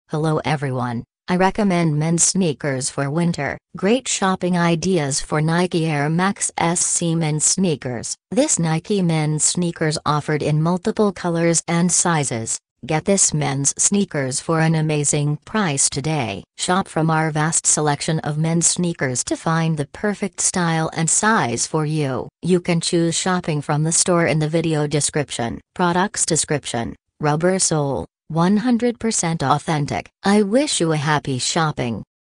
Hello everyone, I recommend men's sneakers for winter. Great shopping ideas for Nike Air Max SC men's sneakers. This Nike men's sneakers offered in multiple colors and sizes. Get this men's sneakers for an amazing price today. Shop from our vast selection of men's sneakers to find the perfect style and size for you. You can choose shopping from the store in the video description. Products description: rubber sole, 100% authentic. I wish you a happy shopping.